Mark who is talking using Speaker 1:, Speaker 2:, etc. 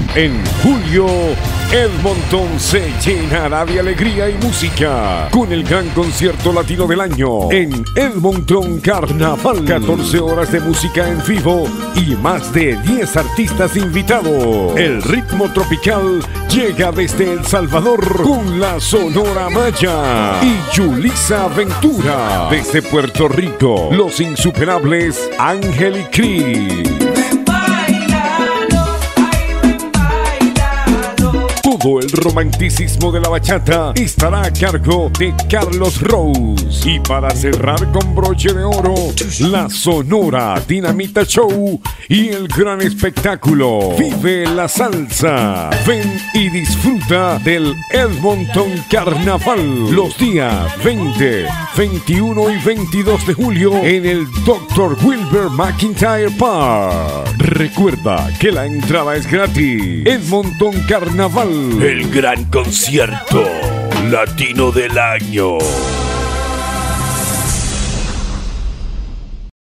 Speaker 1: En julio, Edmonton se llenará de alegría y música con el gran concierto latino del año en Edmonton Carnaval. 14 horas de música en vivo y más de 10 artistas invitados. El ritmo tropical llega desde El Salvador con la Sonora Maya y Yulisa Ventura. Desde Puerto Rico, los insuperables Ángel y Cris. Todo el romanticismo de la bachata estará a cargo de Carlos Rose. Y para cerrar con broche de oro, la Sonora Dinamita Show y el gran espectáculo Vive la Salsa. Ven y disfruta del Edmonton Carnaval los días 20, 21 y 22 de julio en el Dr. Wilbur McIntyre Park. Recuerda que la entrada es gratis. Edmonton Carnaval, el gran concierto latino del año.